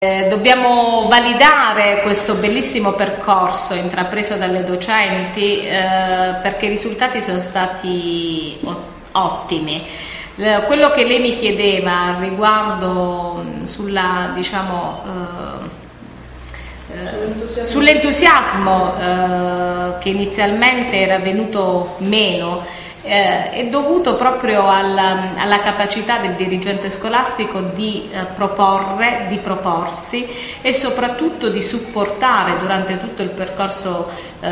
Dobbiamo validare questo bellissimo percorso intrapreso dalle docenti perché i risultati sono stati ottimi. Quello che lei mi chiedeva riguardo sull'entusiasmo che inizialmente era venuto meno è dovuto proprio alla capacità del dirigente scolastico di proporre, di proporsi e soprattutto di supportare durante tutto il percorso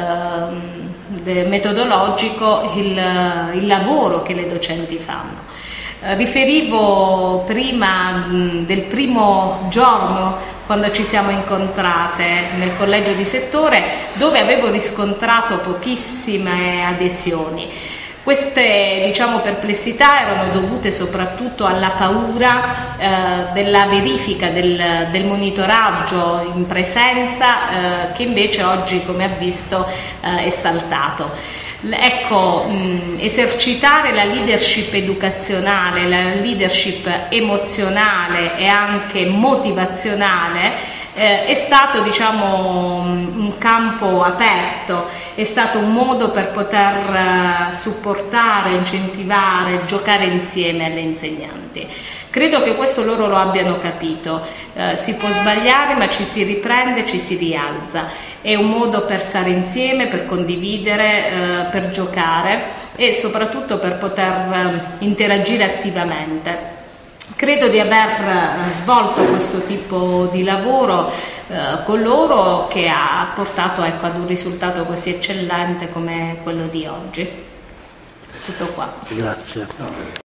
metodologico il lavoro che le docenti fanno. Riferivo prima del primo giorno quando ci siamo incontrate nel collegio di settore, dove avevo riscontrato pochissime adesioni. Queste perplessità erano dovute soprattutto alla paura della verifica del monitoraggio in presenza che invece oggi, come ha visto, è saltato. Ecco, esercitare la leadership educazionale, la leadership emozionale e anche motivazionale è stato un campo aperto, è stato un modo per poter supportare, incentivare, giocare insieme alle insegnanti. Credo che questo loro lo abbiano capito, si può sbagliare ma ci si riprende, ci si rialza, è un modo per stare insieme, per condividere, per giocare e soprattutto per poter interagire attivamente. Credo di aver svolto questo tipo di lavoro con loro che ha portato ad un risultato così eccellente come quello di oggi. Tutto qua. Grazie.